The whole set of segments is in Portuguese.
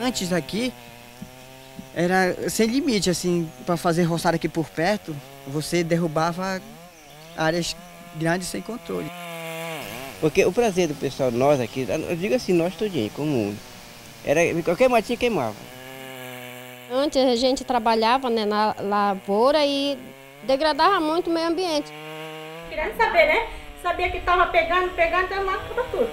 antes aqui era sem limite, assim, para fazer roçada aqui por perto, você derrubava áreas grandes sem controle. Porque o prazer do pessoal, nós aqui, eu digo assim, nós tudinho, comum, era qualquer matinha queimava. Antes a gente trabalhava, né, na lavoura e degradava muito o meio ambiente. Querendo saber, né? Sabia que estava pegando, então matava tudo.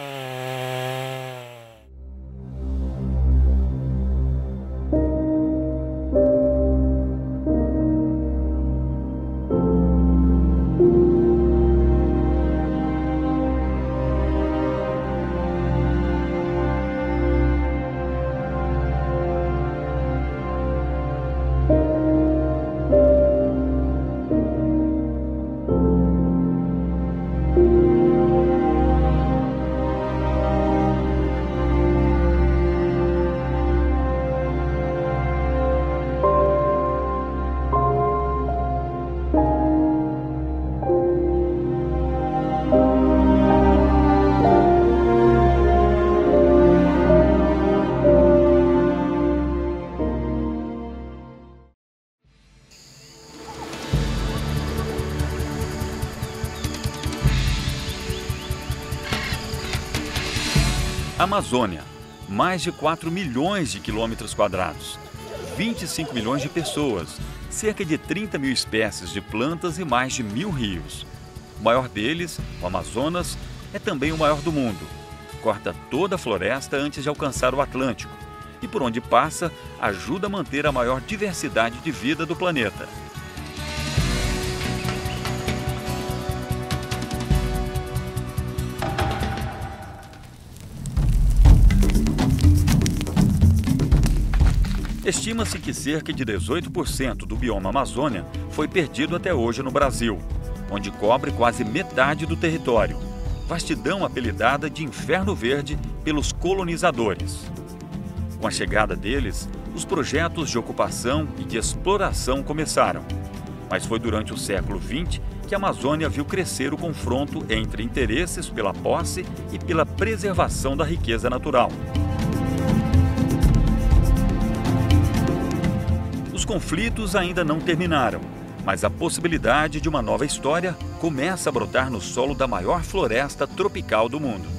Amazônia, mais de 4 milhões de quilômetros quadrados, 25 milhões de pessoas, cerca de 30 mil espécies de plantas e mais de 1000 rios. O maior deles, o Amazonas, é também o maior do mundo. Corta toda a floresta antes de alcançar o Atlântico e, por onde passa, ajuda a manter a maior diversidade de vida do planeta. Estima-se que cerca de 18% do bioma Amazônia foi perdido até hoje no Brasil, onde cobre quase metade do território, vastidão apelidada de Inferno Verde pelos colonizadores. Com a chegada deles, os projetos de ocupação e de exploração começaram, mas foi durante o século XX que a Amazônia viu crescer o confronto entre interesses pela posse e pela preservação da riqueza natural. Os conflitos ainda não terminaram, mas a possibilidade de uma nova história começa a brotar no solo da maior floresta tropical do mundo.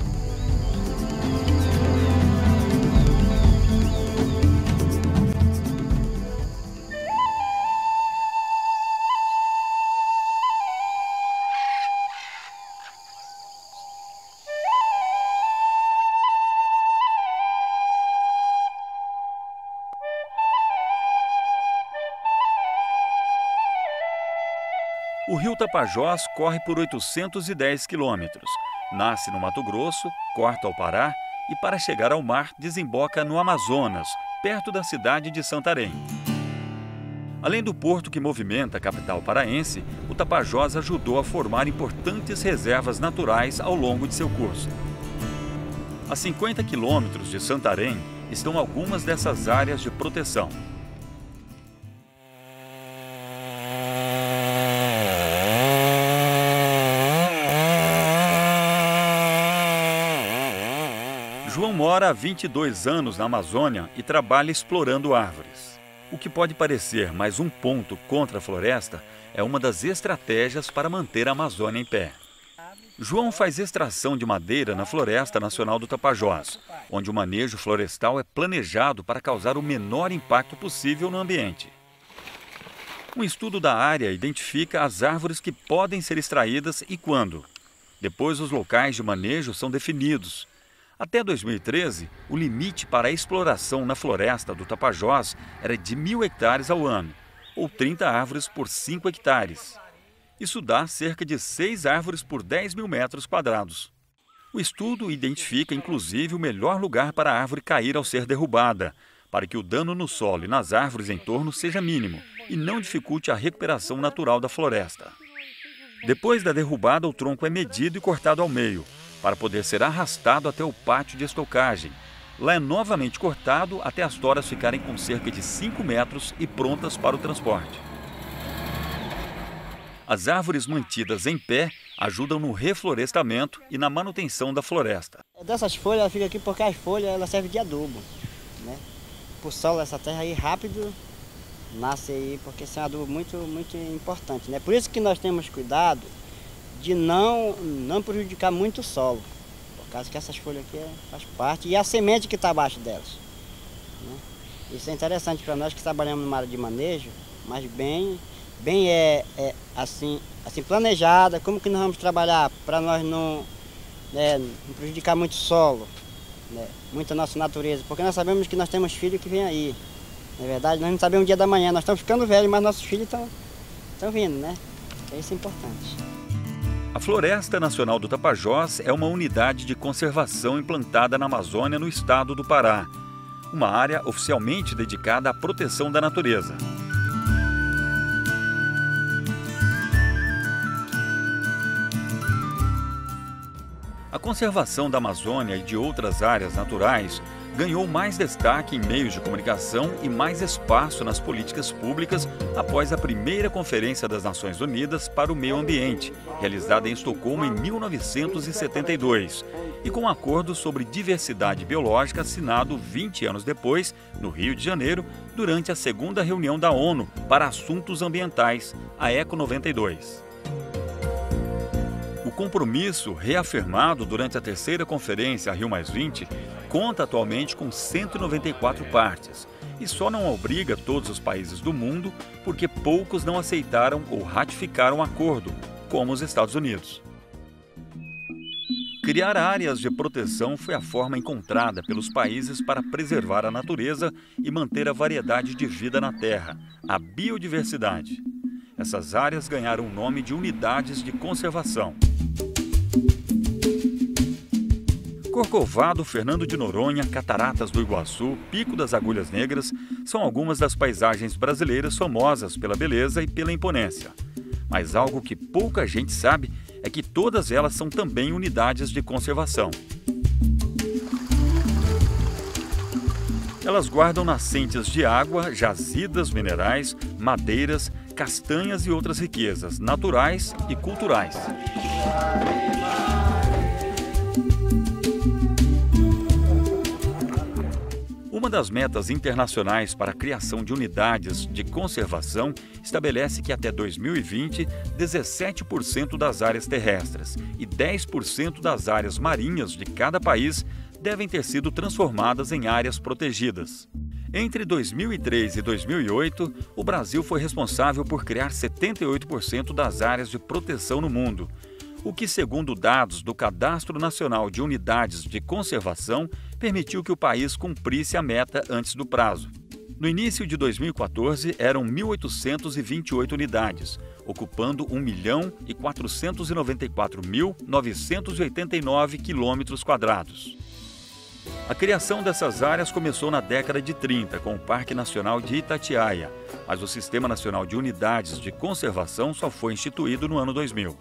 O rio Tapajós corre por 810 quilômetros, nasce no Mato Grosso, corta ao Pará e, para chegar ao mar, desemboca no Amazonas, perto da cidade de Santarém. Além do porto que movimenta a capital paraense, o Tapajós ajudou a formar importantes reservas naturais ao longo de seu curso. A 50 quilômetros de Santarém estão algumas dessas áreas de proteção. João mora há 22 anos na Amazônia e trabalha explorando árvores. O que pode parecer mais um ponto contra a floresta é uma das estratégias para manter a Amazônia em pé. João faz extração de madeira na Floresta Nacional do Tapajós, onde o manejo florestal é planejado para causar o menor impacto possível no ambiente. Um estudo da área identifica as árvores que podem ser extraídas e quando. Depois, os locais de manejo são definidos. Até 2013, o limite para a exploração na floresta do Tapajós era de 1000 hectares ao ano, ou 30 árvores por 5 hectares. Isso dá cerca de 6 árvores por 10 mil metros quadrados. O estudo identifica, inclusive, o melhor lugar para a árvore cair ao ser derrubada, para que o dano no solo e nas árvores em torno seja mínimo e não dificulte a recuperação natural da floresta. Depois da derrubada, o tronco é medido e cortado ao meio, para poder ser arrastado até o pátio de estocagem. Lá é novamente cortado até as toras ficarem com cerca de 5 metros e prontas para o transporte. As árvores mantidas em pé ajudam no reflorestamento e na manutenção da floresta. Dessas folhas ela fica aqui porque as folhas ela servem de adubo. né? Por solo essa terra aí rápido nasce aí, porque isso é um adubo muito importante, né? Por isso que nós temos cuidado de não prejudicar muito o solo, por causa que essas folhas aqui faz parte, e a semente que está abaixo delas, né? Isso é interessante para nós que trabalhamos numa área de manejo, mas bem assim planejada, como que nós vamos trabalhar para nós não prejudicar muito o solo, né? Muito a nossa natureza, porque nós sabemos que nós temos filhos que vêm aí. Na verdade, nós não sabemos o dia da manhã, nós estamos ficando velhos, mas nossos filhos estão vindo, né? Isso é importante. A Floresta Nacional do Tapajós é uma unidade de conservação implantada na Amazônia, no estado do Pará. Uma área oficialmente dedicada à proteção da natureza. A conservação da Amazônia e de outras áreas naturais ganhou mais destaque em meios de comunicação e mais espaço nas políticas públicas após a primeira Conferência das Nações Unidas para o Meio Ambiente, realizada em Estocolmo em 1972, e com um acordo sobre diversidade biológica assinado 20 anos depois, no Rio de Janeiro, durante a segunda reunião da ONU para Assuntos Ambientais, a ECO 92. O compromisso, reafirmado durante a terceira conferência, a Rio+20, conta atualmente com 194 partes e só não obriga todos os países do mundo porque poucos não aceitaram ou ratificaram o acordo, como os Estados Unidos. Criar áreas de proteção foi a forma encontrada pelos países para preservar a natureza e manter a variedade de vida na Terra, a biodiversidade. Essas áreas ganharam o nome de unidades de conservação. Corcovado, Fernando de Noronha, Cataratas do Iguaçu, Pico das Agulhas Negras são algumas das paisagens brasileiras famosas pela beleza e pela imponência. Mas algo que pouca gente sabe é que todas elas são também unidades de conservação. Elas guardam nascentes de água, jazidas minerais, madeiras, castanhas e outras riquezas naturais e culturais. Uma das metas internacionais para a criação de unidades de conservação estabelece que até 2020, 17% das áreas terrestres e 10% das áreas marinhas de cada país devem ter sido transformadas em áreas protegidas. Entre 2003 e 2008, o Brasil foi responsável por criar 78% das áreas de proteção no mundo, o que, segundo dados do Cadastro Nacional de Unidades de Conservação, permitiu que o país cumprisse a meta antes do prazo. No início de 2014, eram 1.828 unidades, ocupando 1.494.989 km². A criação dessas áreas começou na década de 30, com o Parque Nacional de Itatiaia, mas o Sistema Nacional de Unidades de Conservação só foi instituído no ano 2000.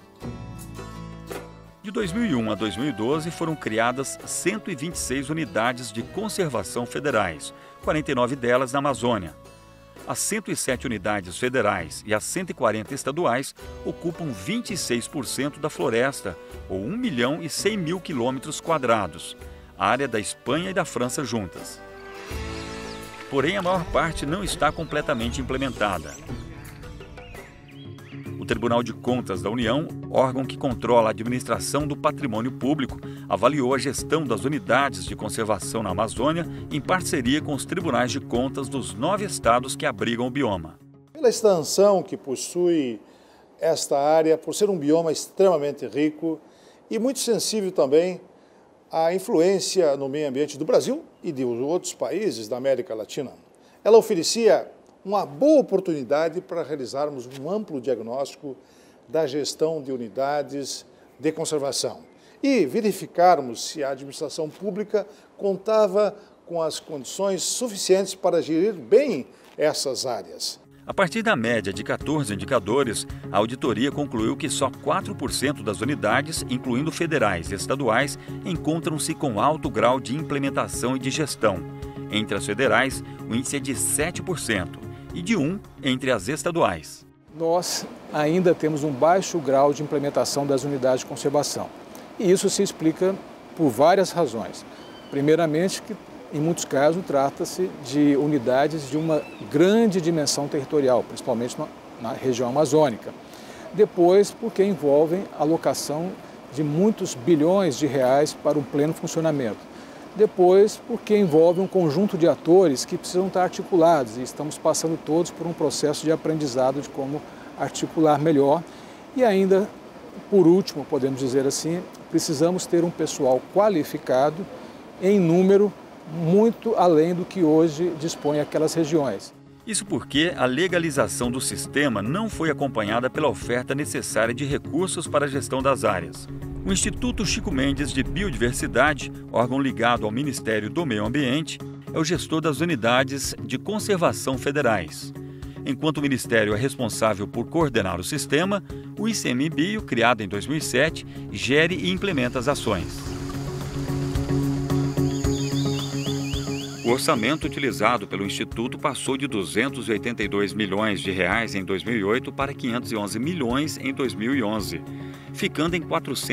De 2001 a 2012, foram criadas 126 unidades de conservação federais, 49 delas na Amazônia. As 107 unidades federais e as 140 estaduais ocupam 26% da floresta, ou 1.100.000 km², a área da Espanha e da França juntas. Porém, a maior parte não está completamente implementada. O Tribunal de Contas da União, órgão que controla a administração do patrimônio público, avaliou a gestão das unidades de conservação na Amazônia em parceria com os tribunais de contas dos 9 estados que abrigam o bioma. Pela extensão que possui esta área, por ser um bioma extremamente rico e muito sensível também à influência no meio ambiente do Brasil e de outros países da América Latina, ela oferecia uma boa oportunidade para realizarmos um amplo diagnóstico da gestão de unidades de conservação e verificarmos se a administração pública contava com as condições suficientes para gerir bem essas áreas. A partir da média de 14 indicadores, a auditoria concluiu que só 4% das unidades, incluindo federais e estaduais, encontram-se com alto grau de implementação e de gestão. Entre as federais, o índice é de 7%. E de 1% entre as estaduais. Nós ainda temos um baixo grau de implementação das unidades de conservação. E isso se explica por várias razões. Primeiramente, que Em muitos casos, trata-se de unidades de uma grande dimensão territorial, principalmente na região amazônica. Depois, porque envolvem a alocação de muitos bilhões de reais para um pleno funcionamento. Depois, porque envolve um conjunto de atores que precisam estar articulados e estamos passando todos por um processo de aprendizado de como articular melhor. E ainda, por último, podemos dizer assim, precisamos ter um pessoal qualificado em número muito além do que hoje dispõe aquelas regiões. Isso porque a legalização do sistema não foi acompanhada pela oferta necessária de recursos para a gestão das áreas. O Instituto Chico Mendes de Biodiversidade, órgão ligado ao Ministério do Meio Ambiente, é o gestor das unidades de conservação federais. Enquanto o Ministério é responsável por coordenar o sistema, o ICMBio, criado em 2007, gere e implementa as ações. O orçamento utilizado pelo Instituto passou de 282 milhões de reais em 2008 para 511 milhões em 2011, ficando em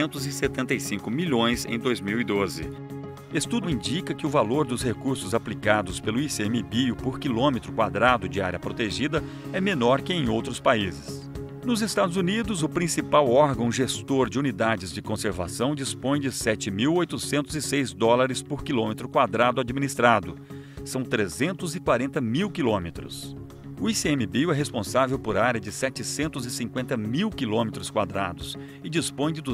475 milhões em 2012. Estudo indica que o valor dos recursos aplicados pelo ICMBio por quilômetro quadrado de área protegida é menor que em outros países. Nos Estados Unidos, o principal órgão gestor de unidades de conservação dispõe de 7.806 dólares por quilômetro quadrado administrado. São 340 mil quilômetros. O ICMBio é responsável por área de 750 mil quilômetros quadrados e dispõe de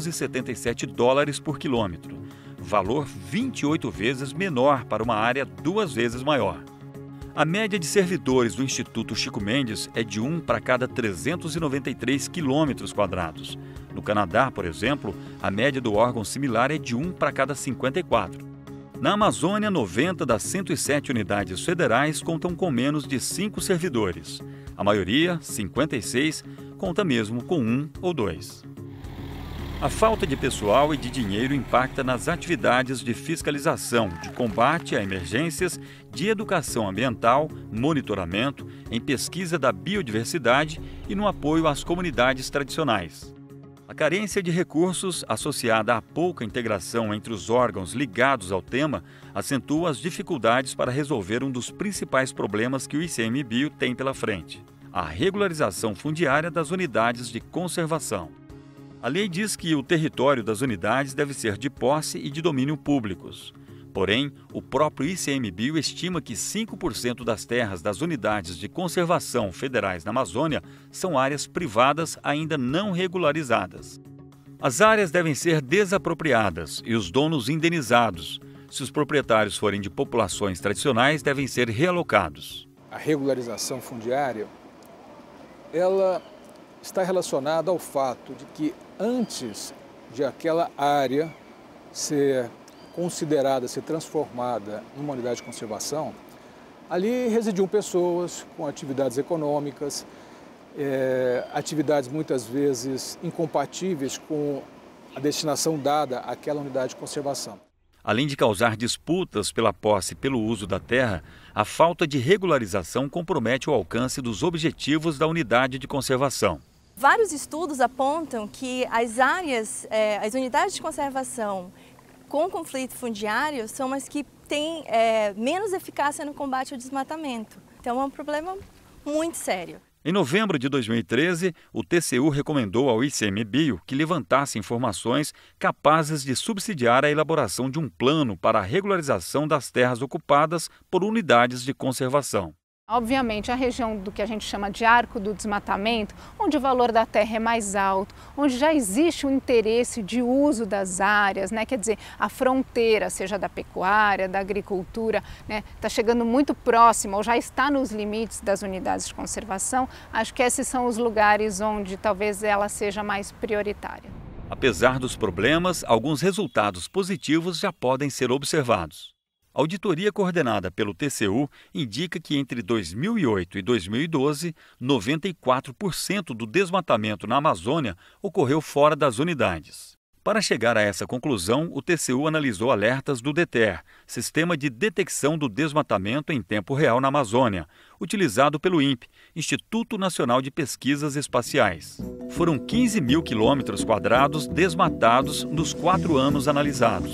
277 dólares por quilômetro, valor 28 vezes menor para uma área 2 vezes maior. A média de servidores do Instituto Chico Mendes é de 1 para cada 393 quilômetros quadrados. No Canadá, por exemplo, a média do órgão similar é de 1 para cada 54. Na Amazônia, 90 das 107 unidades federais contam com menos de 5 servidores. A maioria, 56, conta mesmo com 1 ou 2. A falta de pessoal e de dinheiro impacta nas atividades de fiscalização, de combate a emergências, de educação ambiental, monitoramento, em pesquisa da biodiversidade e no apoio às comunidades tradicionais. A carência de recursos, associada à pouca integração entre os órgãos ligados ao tema, acentua as dificuldades para resolver um dos principais problemas que o ICMBio tem pela frente: a regularização fundiária das unidades de conservação. A lei diz que o território das unidades deve ser de posse e de domínio públicos. Porém, o próprio ICMBio estima que 5% das terras das unidades de conservação federais na Amazônia são áreas privadas ainda não regularizadas. As áreas devem ser desapropriadas e os donos indenizados. Se os proprietários forem de populações tradicionais, devem ser realocados. A regularização fundiária, ela está relacionada ao fato de que antes de aquela área ser considerada, ser transformada numa unidade de conservação, ali residiam pessoas com atividades econômicas, atividades muitas vezes incompatíveis com a destinação dada àquela unidade de conservação. Além de causar disputas pela posse e pelo uso da terra, a falta de regularização compromete o alcance dos objetivos da unidade de conservação. Vários estudos apontam que as áreas, as unidades de conservação com conflito fundiário são as que têm menos eficácia no combate ao desmatamento. Então é um problema muito sério. Em novembro de 2013, o TCU recomendou ao ICMBio que levantasse informações capazes de subsidiar a elaboração de um plano para a regularização das terras ocupadas por unidades de conservação. Obviamente, a região do que a gente chama de arco do desmatamento, onde o valor da terra é mais alto, onde já existe um interesse de uso das áreas, né? Quer dizer, a fronteira, seja da pecuária, da agricultura, né? Está chegando muito próximo ou já está nos limites das unidades de conservação. Acho que esses são os lugares onde talvez ela seja mais prioritária. Apesar dos problemas, alguns resultados positivos já podem ser observados. A auditoria coordenada pelo TCU indica que entre 2008 e 2012, 94% do desmatamento na Amazônia ocorreu fora das unidades. Para chegar a essa conclusão, o TCU analisou alertas do DETER, Sistema de Detecção do Desmatamento em Tempo Real na Amazônia, utilizado pelo INPE, Instituto Nacional de Pesquisas Espaciais. Foram 15 mil quilômetros quadrados desmatados nos 4 anos analisados.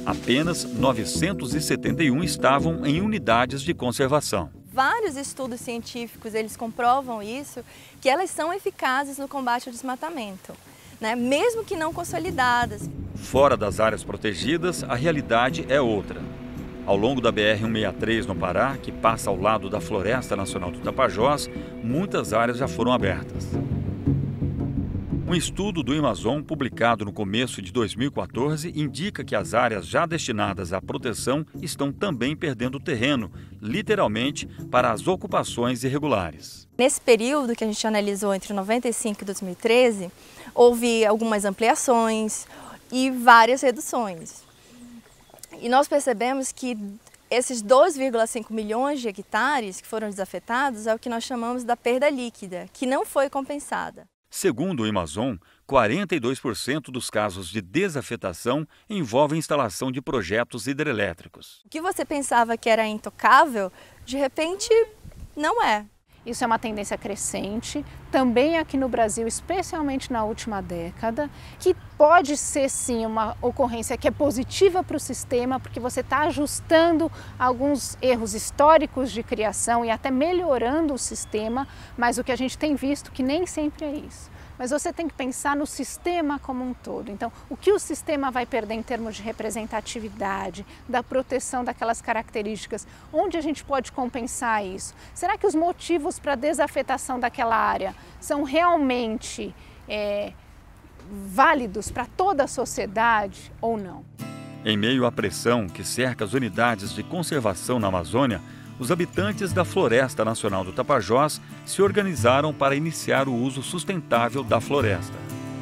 Apenas 971 estavam em unidades de conservação. Vários estudos científicos, eles comprovam isso, que elas são eficazes no combate ao desmatamento, né? Mesmo que não consolidadas. Fora das áreas protegidas, a realidade é outra. Ao longo da BR-163 no Pará, que passa ao lado da Floresta Nacional do Tapajós, muitas áreas já foram abertas. Um estudo do Amazon, publicado no começo de 2014, indica que as áreas já destinadas à proteção estão também perdendo terreno, literalmente, para as ocupações irregulares. Nesse período que a gente analisou entre 95 e 2013, houve algumas ampliações e várias reduções. E nós percebemos que esses 2,5 milhões de hectares que foram desafetados é o que nós chamamos da perda líquida, que não foi compensada. Segundo o Amazon, 42% dos casos de desafetação envolvem instalação de projetos hidrelétricos. O que você pensava que era intocável, de repente, não é. Isso é uma tendência crescente, também aqui no Brasil, especialmente na última década, que pode ser sim uma ocorrência que é positiva para o sistema, porque você está ajustando alguns erros históricos de criação e até melhorando o sistema, mas o que a gente tem visto que nem sempre é isso. Mas você tem que pensar no sistema como um todo. Então, o que o sistema vai perder em termos de representatividade, da proteção daquelas características? Onde a gente pode compensar isso? Será que os motivos para a desafetação daquela área são realmente válidos para toda a sociedade ou não? Em meio à pressão que cerca as unidades de conservação na Amazônia, os habitantes da Floresta Nacional do Tapajós se organizaram para iniciar o uso sustentável da floresta.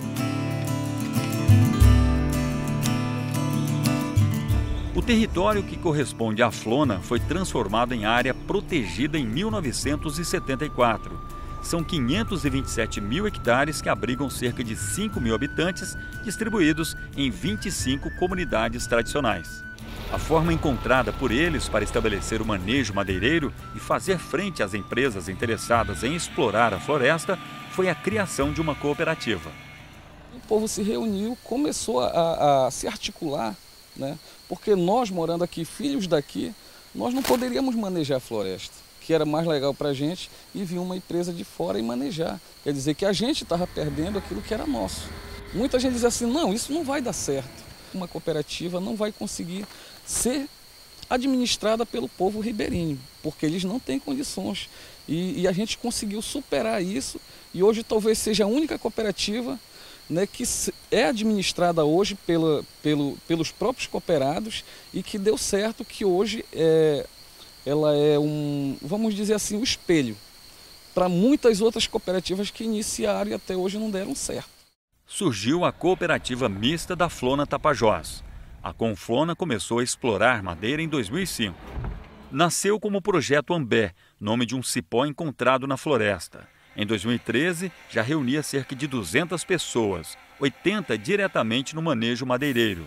O território que corresponde à Flona foi transformado em área protegida em 1974. São 527 mil hectares que abrigam cerca de 5 mil habitantes, distribuídos em 25 comunidades tradicionais. A forma encontrada por eles para estabelecer o manejo madeireiro e fazer frente às empresas interessadas em explorar a floresta foi a criação de uma cooperativa. O povo se reuniu, começou a se articular, né? Porque nós, morando aqui, filhos daqui, nós não poderíamos manejar a floresta, que era mais legal para a gente, e vir uma empresa de fora e manejar. Quer dizer que a gente estava perdendo aquilo que era nosso. Muita gente diz assim, não, isso não vai dar certo. Uma cooperativa não vai conseguir ser administrada pelo povo ribeirinho, porque eles não têm condições. E a gente conseguiu superar isso, e hoje talvez seja a única cooperativa, né, que é administrada hoje pelos próprios cooperados e que deu certo, que hoje ela é vamos dizer assim, um espelho para muitas outras cooperativas que iniciaram e até hoje não deram certo. Surgiu a Cooperativa Mista da Flona Tapajós. A Conflona começou a explorar madeira em 2005. Nasceu como Projeto Ambé, nome de um cipó encontrado na floresta. Em 2013, já reunia cerca de 200 pessoas, 80 diretamente no manejo madeireiro.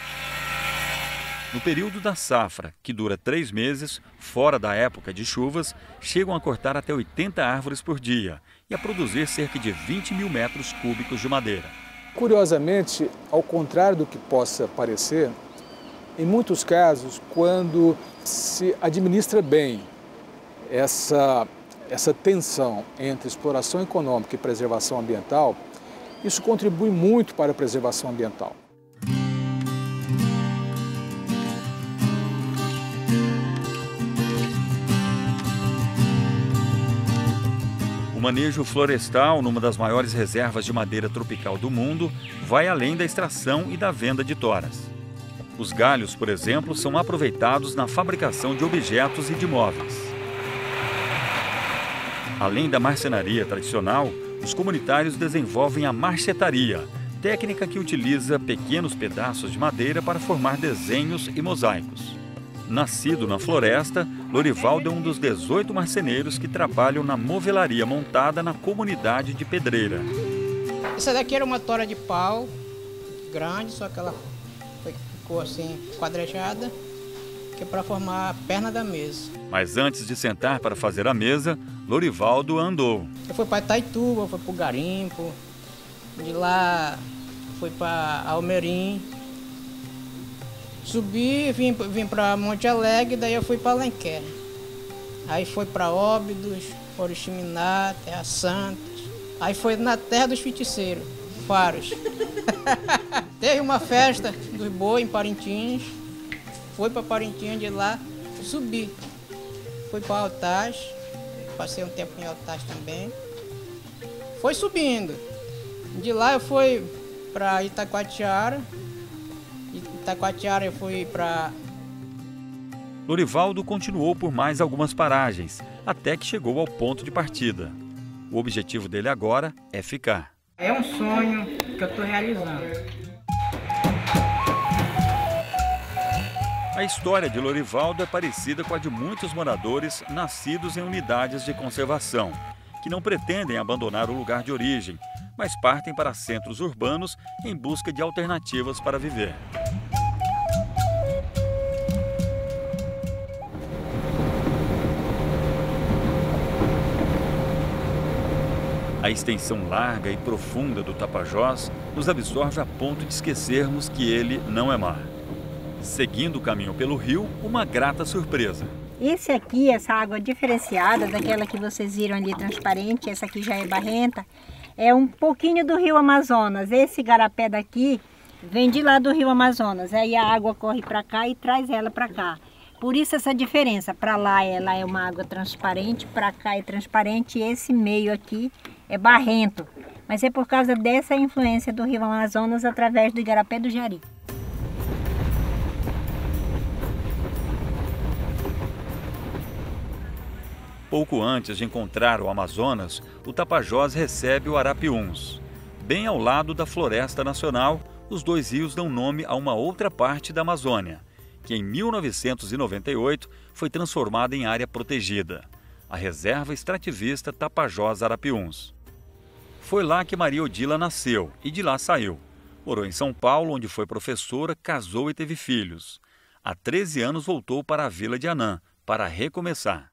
No período da safra, que dura 3 meses, fora da época de chuvas, chegam a cortar até 80 árvores por dia e a produzir cerca de 20 mil metros cúbicos de madeira. Curiosamente, ao contrário do que possa parecer, em muitos casos, quando se administra bem essa tensão entre exploração econômica e preservação ambiental, isso contribui muito para a preservação ambiental. O manejo florestal, numa das maiores reservas de madeira tropical do mundo, vai além da extração e da venda de toras. Os galhos, por exemplo, são aproveitados na fabricação de objetos e de móveis. Além da marcenaria tradicional, os comunitários desenvolvem a marchetaria, técnica que utiliza pequenos pedaços de madeira para formar desenhos e mosaicos. Nascido na floresta, Lorivaldo é um dos 18 marceneiros que trabalham na movelaria montada na comunidade de Pedreira. Essa daqui era uma tora de pau, grande, só que ela ficou assim, quadrejada, que é para formar a perna da mesa. Mas antes de sentar para fazer a mesa, Lorivaldo andou. Eu fui para Itaituba, fui para o Garimpo, de lá fui para Almerim, Subi, vim para Monte Alegre, daí eu fui para Alenquer. Aí foi para Óbidos, Oriximiná, Terra Santa. Aí foi na terra dos feiticeiros, Faros. Teve uma festa dos boi em Parintins. Foi para Parintins, de lá subi. Fui para Altaz, passei um tempo em Altaz também. Foi subindo. De lá eu fui para Itacoatiara. Itacoatiara eu fui para... Lorivaldo continuou por mais algumas paragens, até que chegou ao ponto de partida. O objetivo dele agora é ficar. É um sonho que eu estou realizando. A história de Lorivaldo é parecida com a de muitos moradores nascidos em unidades de conservação, que não pretendem abandonar o lugar de origem, mas partem para centros urbanos em busca de alternativas para viver. A extensão larga e profunda do Tapajós nos absorve a ponto de esquecermos que ele não é mar. Seguindo o caminho pelo rio, uma grata surpresa. Esse aqui, essa água diferenciada daquela que vocês viram ali transparente, essa aqui já é barrenta, é um pouquinho do rio Amazonas. Esse igarapé daqui vem de lá do rio Amazonas. Aí a água corre para cá e traz ela para cá. Por isso essa diferença. Para lá ela é uma água transparente, para cá é transparente e esse meio aqui é barrento. Mas é por causa dessa influência do rio Amazonas através do igarapé do Jari. Pouco antes de encontrar o Amazonas, o Tapajós recebe o Arapiuns. Bem ao lado da Floresta Nacional, os dois rios dão nome a uma outra parte da Amazônia, que em 1998 foi transformada em área protegida, a Reserva Extrativista Tapajós Arapiuns. Foi lá que Maria Odila nasceu e de lá saiu. Morou em São Paulo, onde foi professora, casou e teve filhos. Há 13 anos voltou para a Vila de Anã, para recomeçar.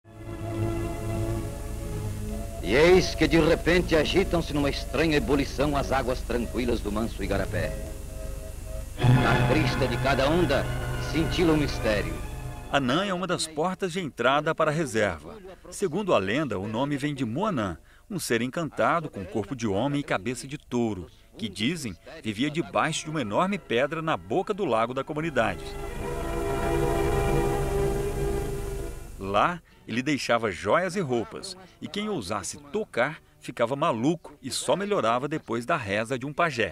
E eis que de repente agitam-se numa estranha ebulição as águas tranquilas do manso igarapé. Na crista de cada onda cintila um mistério. Anã é uma das portas de entrada para a reserva. Segundo a lenda, o nome vem de Moanã, um ser encantado com corpo de homem e cabeça de touro, que dizem vivia debaixo de uma enorme pedra na boca do lago da comunidade. Lá, ele deixava joias e roupas, e quem ousasse tocar ficava maluco e só melhorava depois da reza de um pajé.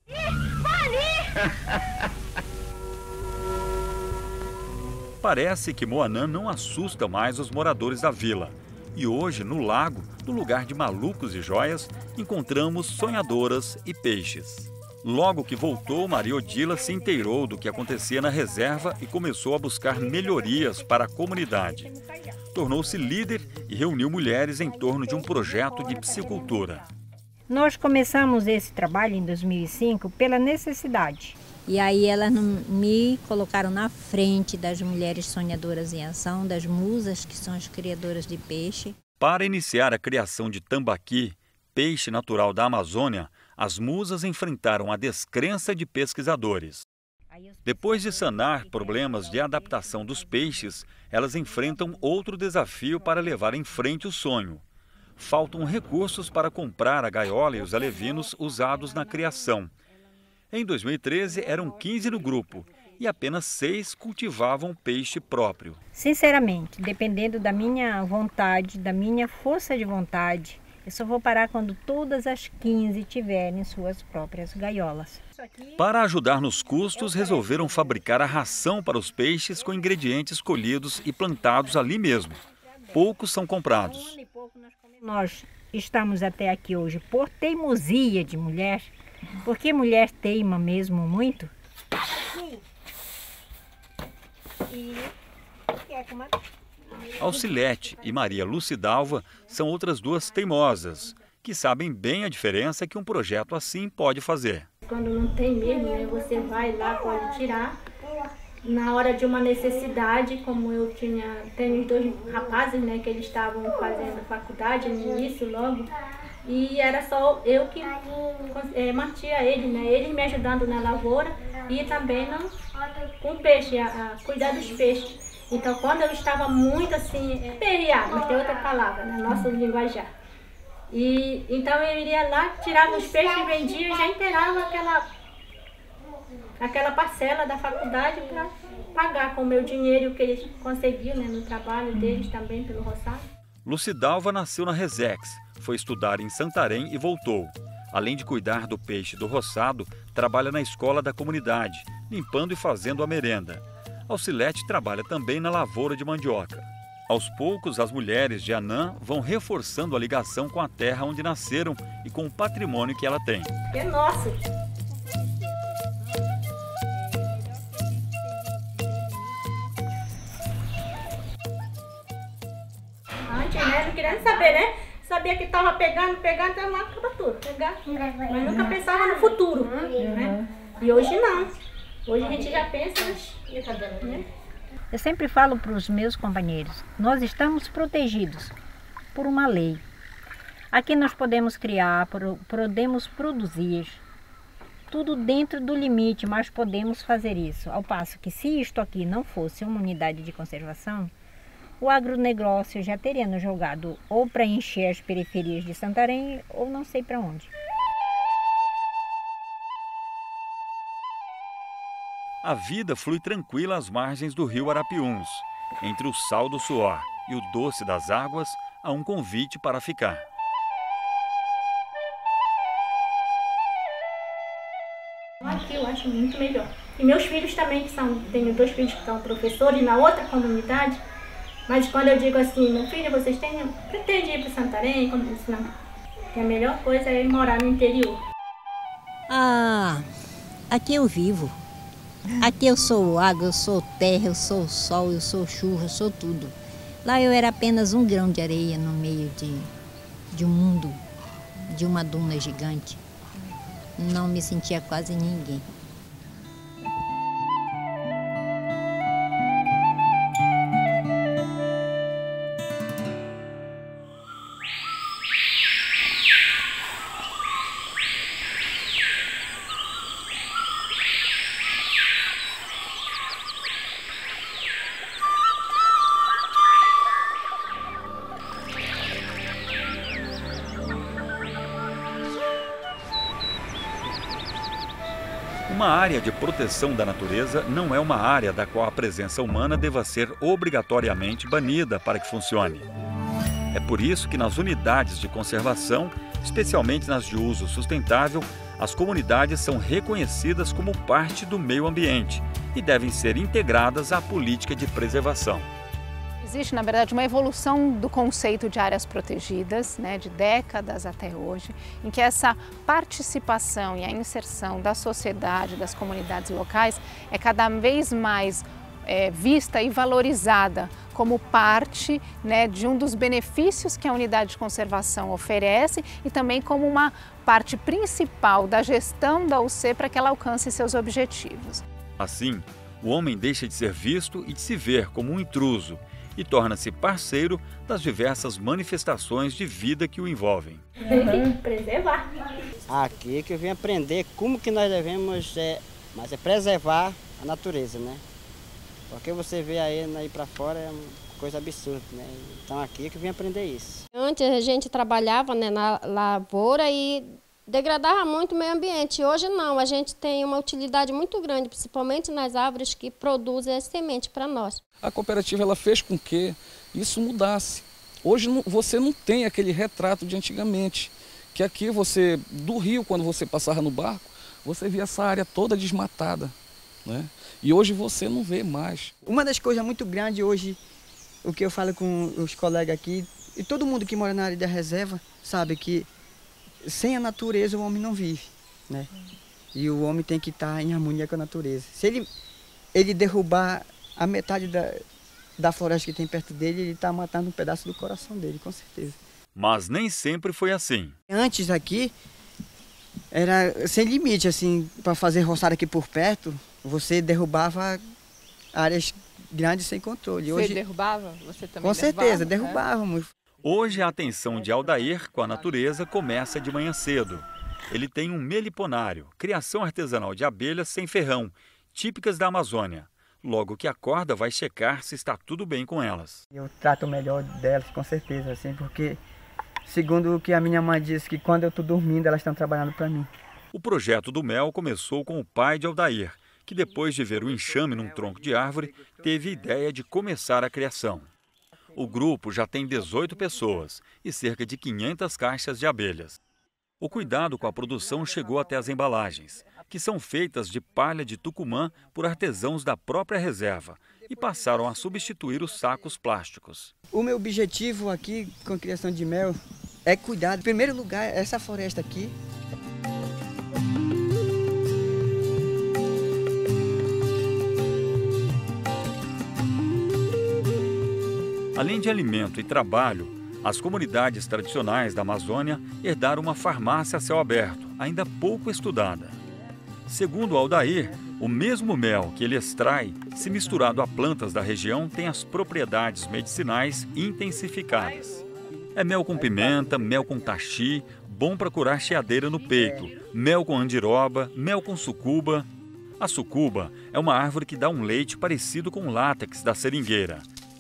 Parece que Moanã não assusta mais os moradores da vila. E hoje, no lago, no lugar de malucos e joias, encontramos sonhadoras e peixes. Logo que voltou, Maria Odila se inteirou do que acontecia na reserva e começou a buscar melhorias para a comunidade. Tornou-se líder e reuniu mulheres em torno de um projeto de piscicultura. Nós começamos esse trabalho em 2005 pela necessidade. E aí elas me colocaram na frente das mulheres sonhadoras em ação, das musas, que são as criadoras de peixe. Para iniciar a criação de tambaqui, peixe natural da Amazônia, as musas enfrentaram a descrença de pesquisadores. Depois de sanar problemas de adaptação dos peixes, elas enfrentam outro desafio para levar em frente o sonho. Faltam recursos para comprar a gaiola e os alevinos usados na criação. Em 2013, eram 15 no grupo e apenas 6 cultivavam peixe próprio. Sinceramente, dependendo da minha vontade, da minha força de vontade, eu só vou parar quando todas as 15 tiverem suas próprias gaiolas. Para ajudar nos custos, resolveram fabricar a ração para os peixes com ingredientes colhidos e plantados ali mesmo. Poucos são comprados. Nós estamos até aqui hoje por teimosia de mulher, porque mulher teima mesmo muito. Alcilete e Maria Lucidalva são outras duas teimosas, que sabem bem a diferença que um projeto assim pode fazer. Quando não tem mesmo, né, você vai lá, pode tirar. Na hora de uma necessidade, como eu tenho 2 rapazes, né, que eles estavam fazendo faculdade no início logo, E era só eu que mantinha ele, né? Ele me ajudando na lavoura e também com peixe, a cuidar dos peixes. Então, quando eu estava muito assim, perreado, mas tem outra palavra, né? Nosso linguajar. E então eu iria lá, tirava os peixes e vendia e já inteirava aquela parcela da faculdade para pagar com o meu dinheiro que eles conseguiam, né, no trabalho deles também pelo roçado. Lucidalva nasceu na Resex, foi estudar em Santarém e voltou. Além de cuidar do peixe do roçado, trabalha na escola da comunidade, limpando e fazendo a merenda. Alcilete trabalha também na lavoura de mandioca. Aos poucos, as mulheres de Anã vão reforçando a ligação com a terra onde nasceram e com o patrimônio que ela tem. É nosso! Antes, né? Não queria nem saber, né? Sabia que estava pegando, então lá acaba tudo. Mas nunca pensava no futuro, né? E hoje não. Hoje a gente já pensa, né? Eu sempre falo para os meus companheiros, nós estamos protegidos por uma lei. Aqui nós podemos criar, podemos produzir, tudo dentro do limite, mas podemos fazer isso. Ao passo que se isto aqui não fosse uma unidade de conservação, o agronegócio já teria nos jogado ou para encher as periferias de Santarém ou não sei para onde. A vida flui tranquila às margens do rio Arapiuns. Entre o sal do suor e o doce das águas, há um convite para ficar. Aqui eu acho muito melhor. E meus filhos também, tenho 2 filhos que são professores na outra comunidade, mas quando eu digo assim, meu filho, vocês pretendem ir para Santarém? Como eu disse, não. Que a melhor coisa é morar no interior. Aqui eu vivo. Aqui eu sou água, eu sou terra, eu sou sol, eu sou chuva, eu sou tudo. Lá eu era apenas um grão de areia no meio de um mundo, de uma duna gigante. Não me sentia quase ninguém. Uma área de proteção da natureza não é uma área da qual a presença humana deva ser obrigatoriamente banida para que funcione. É por isso que nas unidades de conservação, especialmente nas de uso sustentável, as comunidades são reconhecidas como parte do meio ambiente e devem ser integradas à política de preservação. Existe, na verdade, uma evolução do conceito de áreas protegidas, né, de décadas até hoje, em que essa participação e a inserção da sociedade, das comunidades locais, é cada vez mais vista e valorizada como parte, né, de um dos benefícios que a unidade de conservação oferece e também como uma parte principal da gestão da UC para que ela alcance seus objetivos. Assim, o homem deixa de ser visto e de se ver como um intruso e torna-se parceiro das diversas manifestações de vida que o envolvem. Tem que preservar. Aqui que eu vim aprender como que nós devemos preservar a natureza, né? Porque você vê aí para fora é uma coisa absurda, né? Então aqui que eu vim aprender isso. Antes a gente trabalhava, né, na lavoura e degradava muito o meio ambiente. Hoje não, a gente tem uma utilidade muito grande, principalmente nas árvores que produzem a semente para nós. A cooperativa ela fez com que isso mudasse. Hoje você não tem aquele retrato de antigamente, que aqui você, do rio, quando você passava no barco, você via essa área toda desmatada, né? E hoje você não vê mais. Uma das coisas muito grandes hoje, o que eu falo com os colegas aqui, e todo mundo que mora na área da reserva, sabe que sem a natureza o homem não vive, né? E o homem tem que estar em harmonia com a natureza. Se ele derrubar a metade da floresta que tem perto dele, ele está matando um pedaço do coração dele, com certeza. Mas nem sempre foi assim. Antes aqui, era sem limite, assim, para fazer roçada aqui por perto, você derrubava áreas grandes sem controle. Você derrubava? Você também com certeza, derrubávamos. Hoje a atenção de Aldair com a natureza começa de manhã cedo. Ele tem um meliponário, criação artesanal de abelhas sem ferrão, típicas da Amazônia. Logo que acorda, vai checar se está tudo bem com elas. Eu trato melhor delas, com certeza, assim, porque segundo o que a minha mãe disse, que quando eu estou dormindo, elas estão trabalhando para mim. O projeto do mel começou com o pai de Aldair, que depois de ver o enxame num tronco de árvore, teve a ideia de começar a criação. O grupo já tem 18 pessoas e cerca de 500 caixas de abelhas. O cuidado com a produção chegou até as embalagens, que são feitas de palha de Tucumã por artesãos da própria reserva e passaram a substituir os sacos plásticos. O meu objetivo aqui com a criação de mel é cuidar, em primeiro lugar, essa floresta aqui. Além de alimento e trabalho, as comunidades tradicionais da Amazônia herdaram uma farmácia a céu aberto, ainda pouco estudada. Segundo Aldair, o mesmo mel que ele extrai, se misturado a plantas da região, tem as propriedades medicinais intensificadas. É mel com pimenta, mel com taxi, bom para curar chiadeira no peito, mel com andiroba, mel com sucuba. A sucuba é uma árvore que dá um leite parecido com o látex da seringueira.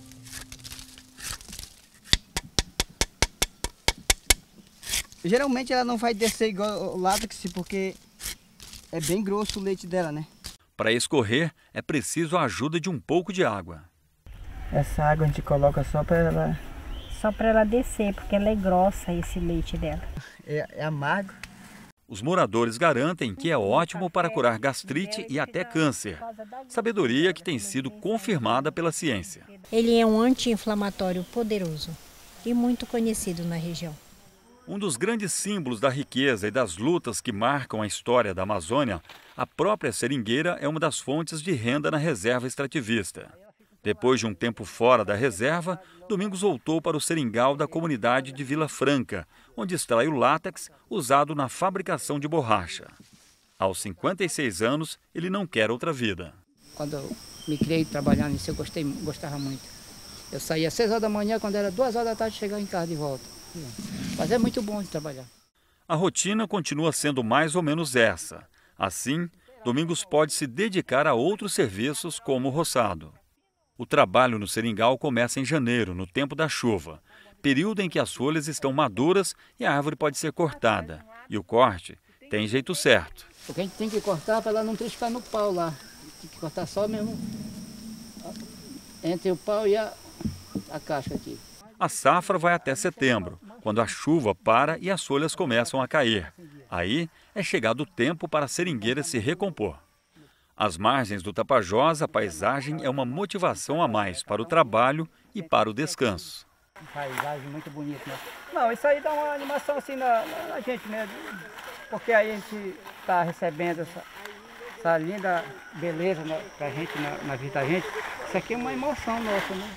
Geralmente ela não vai descer igual o látex, porque é bem grosso o leite dela, né? Para escorrer, é preciso a ajuda de um pouco de água. Essa água a gente coloca só para ela... Só para ela descer, porque ela é grossa, esse leite dela. É amargo. Os moradores garantem que é ótimo para curar gastrite e até câncer. Sabedoria que tem sido confirmada pela ciência. Ele é um anti-inflamatório poderoso e muito conhecido na região. Um dos grandes símbolos da riqueza e das lutas que marcam a história da Amazônia, a própria seringueira é uma das fontes de renda na reserva extrativista. Depois de um tempo fora da reserva, Domingos voltou para o seringal da comunidade de Vila Franca, onde extrai o látex usado na fabricação de borracha. Aos 56 anos, ele não quer outra vida. Quando eu me criei trabalhando nisso, eu gostava muito. Eu saía às 6 horas da manhã, quando era 2 horas da tarde, chegava em casa de volta. Mas é muito bom de trabalhar. A rotina continua sendo mais ou menos essa. Assim, Domingos pode se dedicar a outros serviços como o roçado. O trabalho no seringal começa em janeiro, no tempo da chuva, período em que as folhas estão maduras e a árvore pode ser cortada. E o corte tem jeito certo. Porque a gente tem que cortar para ela não triscar no pau lá. Tem que cortar só mesmo entre o pau e a casca aqui. A safra vai até setembro, quando a chuva para e as folhas começam a cair. Aí é chegado o tempo para a seringueira se recompor. Às margens do Tapajós, a paisagem é uma motivação a mais para o trabalho e para o descanso. Paisagem muito bonita, né? Não, isso aí dá uma animação assim na gente mesmo, porque aí a gente está recebendo essa linda beleza pra gente, na vida da gente. Isso aqui é uma emoção nossa, né?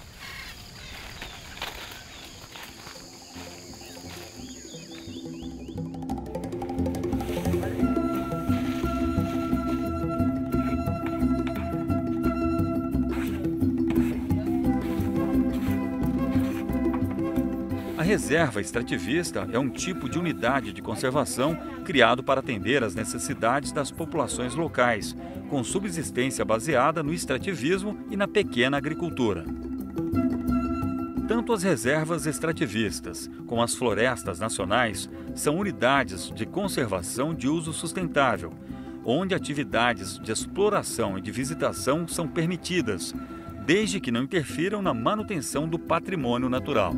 A reserva extrativista é um tipo de unidade de conservação criado para atender às necessidades das populações locais, com subsistência baseada no extrativismo e na pequena agricultura. Tanto as reservas extrativistas como as florestas nacionais são unidades de conservação de uso sustentável, onde atividades de exploração e de visitação são permitidas, desde que não interfiram na manutenção do patrimônio natural.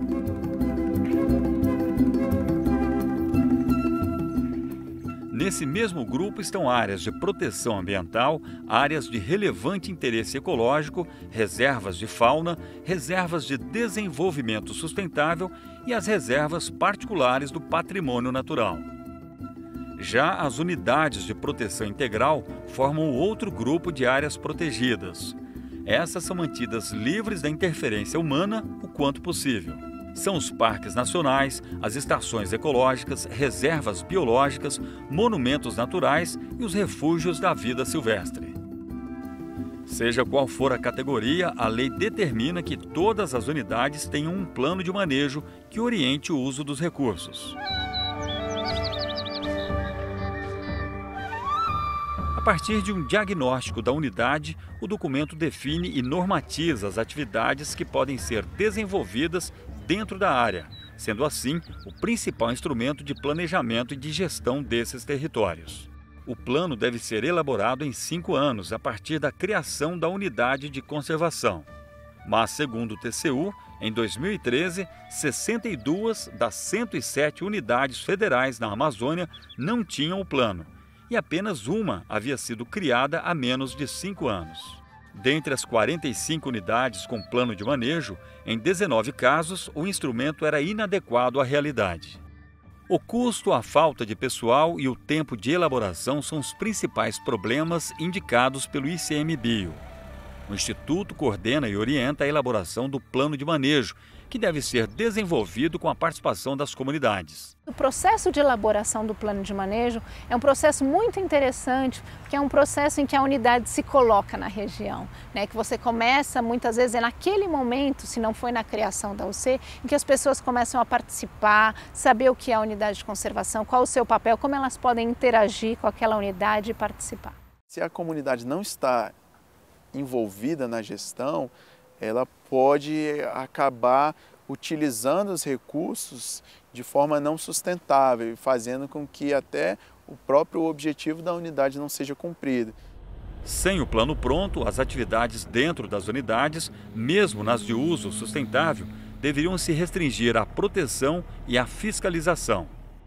Nesse mesmo grupo estão áreas de proteção ambiental, áreas de relevante interesse ecológico, reservas de fauna, reservas de desenvolvimento sustentável e as reservas particulares do patrimônio natural. Já as unidades de proteção integral formam outro grupo de áreas protegidas. Essas são mantidas livres da interferência humana o quanto possível. São os parques nacionais, as estações ecológicas, reservas biológicas, monumentos naturais e os refúgios da vida silvestre. Seja qual for a categoria, a lei determina que todas as unidades tenham um plano de manejo que oriente o uso dos recursos. A partir de um diagnóstico da unidade, o documento define e normatiza as atividades que podem ser desenvolvidas dentro da área, sendo assim o principal instrumento de planejamento e de gestão desses territórios. O plano deve ser elaborado em 5 anos, a partir da criação da unidade de conservação. Mas, segundo o TCU, em 2013, 62 das 107 unidades federais na Amazônia não tinham o plano, e apenas uma havia sido criada há menos de 5 anos. Dentre as 45 unidades com plano de manejo, em 19 casos, o instrumento era inadequado à realidade. O custo, a falta de pessoal e o tempo de elaboração são os principais problemas indicados pelo ICMBio. O Instituto coordena e orienta a elaboração do plano de manejo, que deve ser desenvolvido com a participação das comunidades. O processo de elaboração do plano de manejo é um processo muito interessante, porque é um processo em que a unidade se coloca na região, né? Que você começa, muitas vezes, é naquele momento, se não foi na criação da UC, em que as pessoas começam a participar, saber o que é a unidade de conservação, qual o seu papel, como elas podem interagir com aquela unidade e participar. Se a comunidade não está envolvida na gestão, ela pode acabar utilizando os recursos de forma não sustentável, fazendo com que até o próprio objetivo da unidade não seja cumprido. Sem o plano pronto, as atividades dentro das unidades, mesmo nas de uso sustentável, deveriam se restringir à proteção e à fiscalização.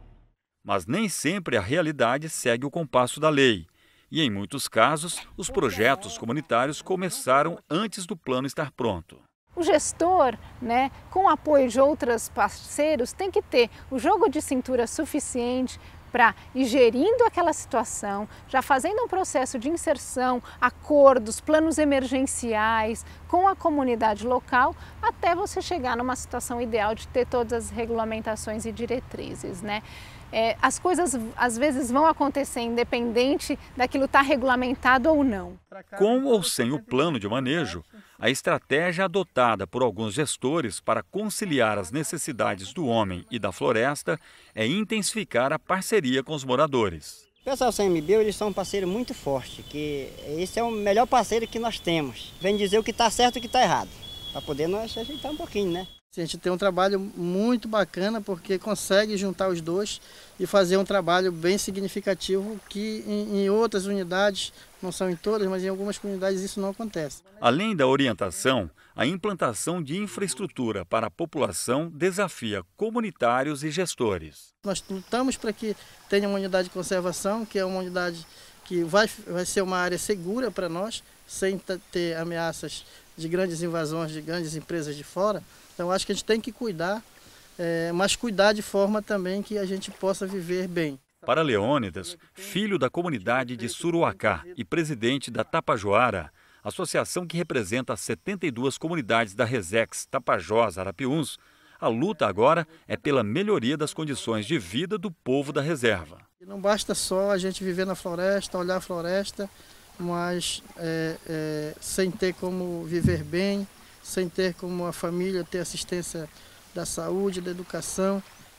Mas nem sempre a realidade segue o compasso da lei. E, em muitos casos, os projetos comunitários começaram antes do plano estar pronto. O gestor, né, com o apoio de outros parceiros, tem que ter o jogo de cintura suficiente para ir gerindo aquela situação, já fazendo um processo de inserção, acordos, planos emergenciais com a comunidade local, até você chegar numa situação ideal de ter todas as regulamentações e diretrizes, né? As coisas às vezes vão acontecer independente daquilo estar regulamentado ou não. Com ou sem o plano de manejo, a estratégia adotada por alguns gestores para conciliar as necessidades do homem e da floresta é intensificar a parceria com os moradores. O pessoal do ICMBio, eles são um parceiro muito forte, que esse é o melhor parceiro que nós temos. Vem dizer o que está certo e o que está errado, para poder nós ajeitar um pouquinho, né? A gente tem um trabalho muito bacana porque consegue juntar os dois e fazer um trabalho bem significativo que em outras unidades, não são em todas, mas em algumas comunidades isso não acontece. Além da orientação, a implantação de infraestrutura para a população desafia comunitários e gestores. Nós lutamos para que tenha uma unidade de conservação, que é uma unidade que vai ser uma área segura para nós, sem ter ameaças de grandes invasões de grandes empresas de fora. Então acho que a gente tem que cuidar, mas cuidar de forma também que a gente possa viver bem. Para Leônidas, filho da comunidade de Suruacá e presidente da Tapajoara, associação que representa 72 comunidades da Resex Tapajós Arapiuns, a luta agora é pela melhoria das condições de vida do povo da reserva. Não basta só a gente viver na floresta, olhar a floresta, mas sem ter como viver bem, sem ter como a família ter assistência da saúde, da educação,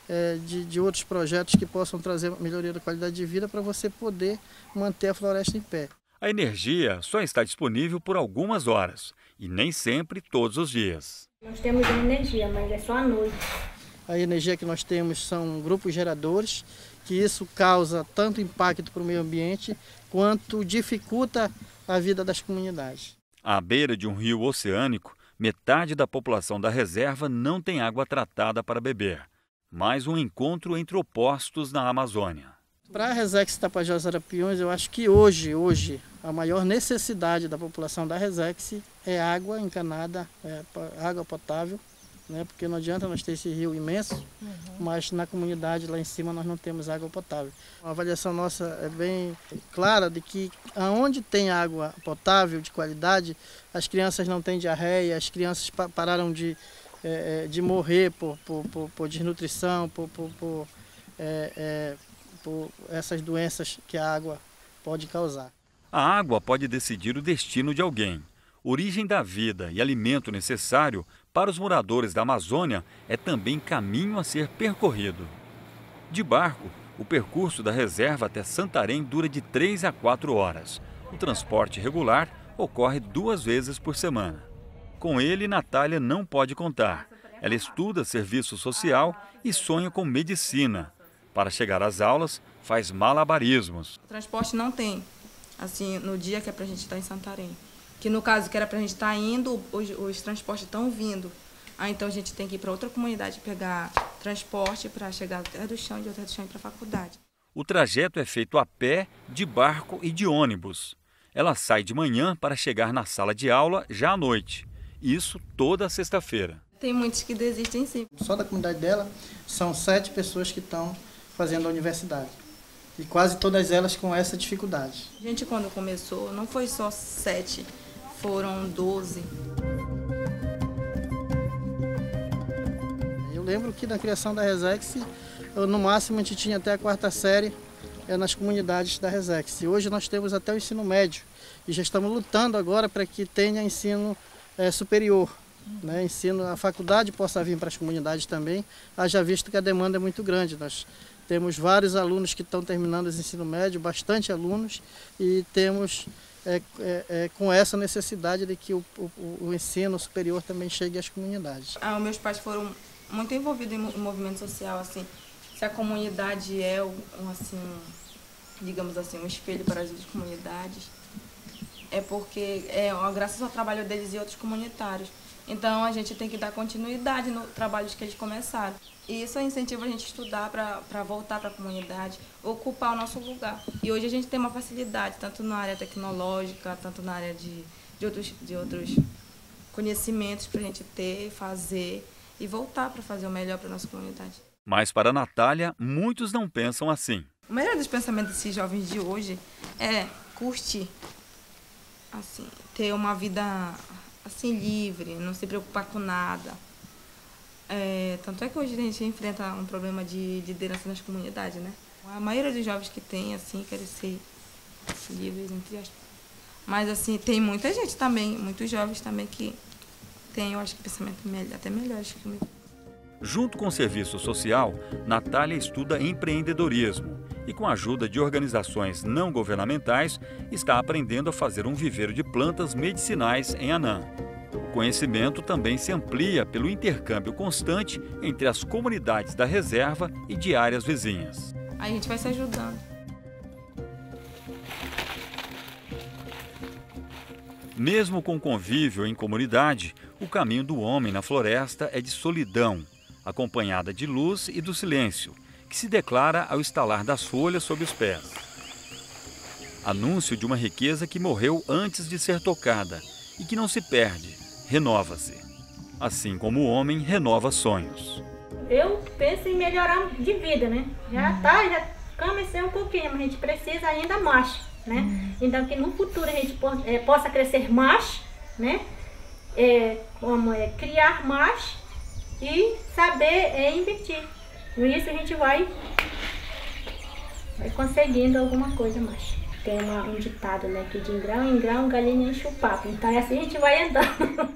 de outros projetos que possam trazer melhoria da qualidade de vida para você poder manter a floresta em pé. A energia só está disponível por algumas horas e nem sempre todos os dias. Nós temos energia, mas é só à noite. A energia que nós temos são grupos geradores, que isso causa tanto impacto para o meio ambiente quanto dificulta a vida das comunidades. À beira de um rio oceânico, metade da população da reserva não tem água tratada para beber. Mais um encontro entre opostos na Amazônia. Para a Resex Tapajós Arapiuns, eu acho que hoje a maior necessidade da população da Resex é água encanada, água potável, né? Porque não adianta nós ter esse rio imenso, mas na comunidade lá em cima nós não temos água potável. A avaliação nossa é bem clara de que aonde tem água potável de qualidade, as crianças não têm diarreia, as crianças pararam de morrer por desnutrição, por essas doenças que a água pode causar. A água pode decidir o destino de alguém. Origem da vida e alimento necessário para os moradores da Amazônia é também caminho a ser percorrido. De barco, o percurso da reserva até Santarém dura de 3 a 4 horas. O transporte regular ocorre 2 vezes por semana. Com ele, Natália não pode contar. Ela estuda serviço social e sonha com medicina. Para chegar às aulas, faz malabarismos. O transporte não tem, assim, no dia que é para a gente estar em Santarém. Que no caso que era para a gente estar indo, os transportes estão vindo. Então a gente tem que ir para outra comunidade pegar transporte para chegar ao Terra do Chão, de Terra do Chão ir para a faculdade. O trajeto é feito a pé, de barco e de ônibus. Ela sai de manhã para chegar na sala de aula já à noite. Isso toda sexta-feira. Tem muitos que desistem sim. Só da comunidade dela são 7 pessoas que estão fazendo a universidade. E quase todas elas com essa dificuldade. A gente quando começou não foi só 7, foram 12. Eu lembro que na criação da Resex, no máximo a gente tinha até a 4ª série nas comunidades da Resex. Hoje nós temos até o ensino médio e já estamos lutando agora para que tenha ensino superior. Ensino, a faculdade possa vir para as comunidades também, haja visto que a demanda é muito grande. Nós temos vários alunos que estão terminando o ensino médio, bastante alunos, e temos com essa necessidade de que o ensino superior também chegue às comunidades. Os meus pais foram muito envolvidos em movimento social, assim, se a comunidade é digamos assim, um espelho para as outras comunidades, é porque graças ao trabalho deles e outros comunitários. Então a gente tem que dar continuidade no trabalho que eles começaram. E isso incentiva a gente a estudar para voltar para a comunidade, ocupar o nosso lugar. E hoje a gente tem uma facilidade, tanto na área tecnológica, tanto na área de outros conhecimentos para a gente ter, fazer e voltar para fazer o melhor para a nossa comunidade. Mas para a Natália, muitos não pensam assim. O melhor dos pensamentos desses jovens de hoje é curtir, assim, ter uma vida assim, livre, não se preocupar com nada. Tanto é que hoje a gente enfrenta um problema de liderança nas comunidades, né? A maioria dos jovens que tem, assim, querem ser livres, entre aspas. Mas, assim, tem muita gente também, muitos jovens também que têm, eu acho que pensamento até melhores que o meu. Junto com o serviço social, Natália estuda empreendedorismo e, com a ajuda de organizações não governamentais, está aprendendo a fazer um viveiro de plantas medicinais em Anã. O conhecimento também se amplia pelo intercâmbio constante entre as comunidades da reserva e de áreas vizinhas. A gente vai se ajudando. Mesmo com convívio em comunidade, o caminho do homem na floresta é de solidão, acompanhada de luz e do silêncio, que se declara ao estalar das folhas sob os pés. Anúncio de uma riqueza que morreu antes de ser tocada e que não se perde, renova-se. Assim como o homem renova sonhos. Eu penso em melhorar de vida, né? Já comecei um pouquinho, mas a gente precisa ainda mais, né? Então que no futuro a gente possa crescer mais, né? Criar mais e saber investir. Com isso a gente vai conseguindo alguma coisa mais. Tem um ditado, né, que de grão em grão galinha enche o papo. Então é assim a gente vai andando.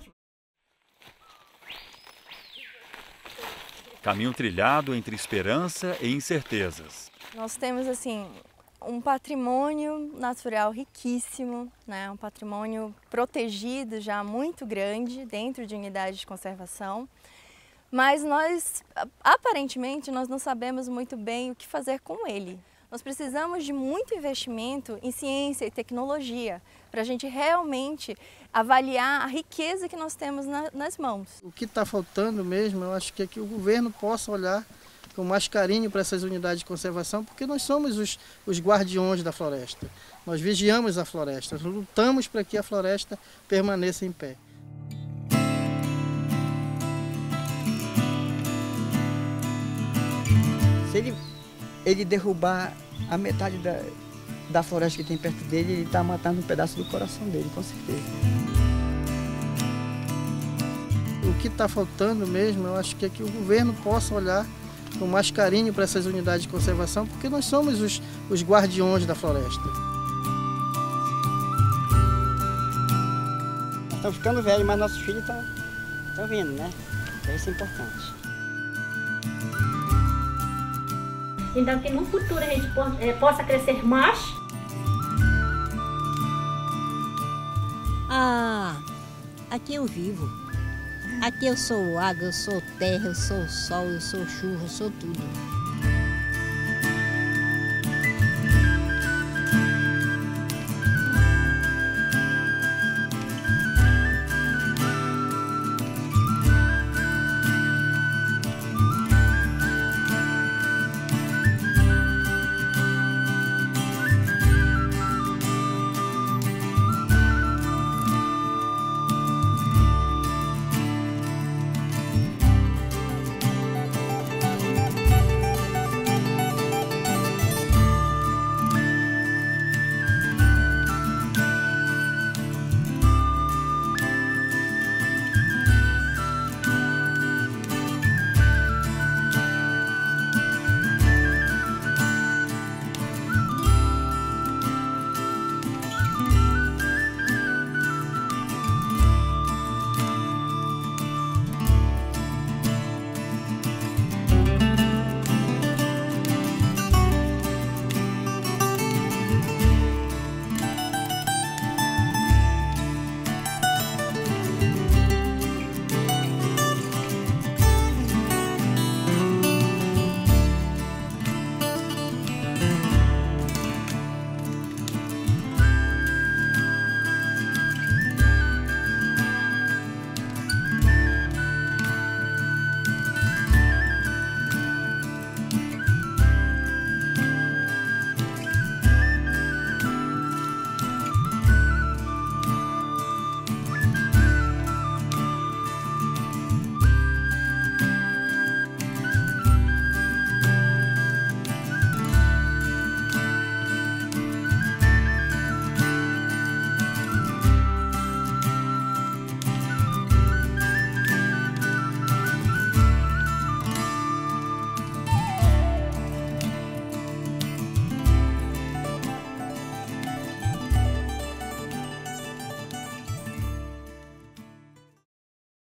Caminho trilhado entre esperança e incertezas. Nós temos, assim, um patrimônio natural riquíssimo, né? Um patrimônio protegido já muito grande dentro de unidades de conservação. Mas nós, aparentemente, nós não sabemos muito bem o que fazer com ele. Nós precisamos de muito investimento em ciência e tecnologia para a gente realmente avaliar a riqueza que nós temos nas mãos. O que está faltando mesmo, eu acho que é que o governo possa olhar com mais carinho para essas unidades de conservação, porque nós somos os guardiões da floresta. Nós vigiamos a floresta, nós lutamos para que a floresta permaneça em pé. Se ele derrubar a metade da floresta que tem perto dele, ele está matando um pedaço do coração dele, com certeza. O que está faltando mesmo, eu acho que é que o governo possa olhar com mais carinho para essas unidades de conservação, porque nós somos os guardiões da floresta. estão ficando velhos, mas nossos filhos estão vindo, né? Isso é importante. Então, que no futuro a gente possa crescer mais. Aqui eu vivo. Aqui eu sou água, eu sou terra, eu sou sol, eu sou chuva, eu sou tudo.